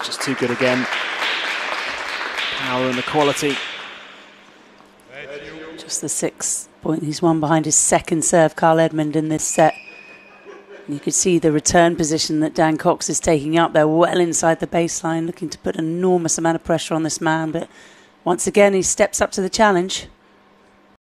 just too good again. Power and the quality. Just the 6 point he's won behind his second serve, Carl Edmund, in this set. And you could see the return position that Dan Cox is taking up. They're well inside the baseline, looking to put an enormous amount of pressure on this man. But once again, he steps up to the challenge.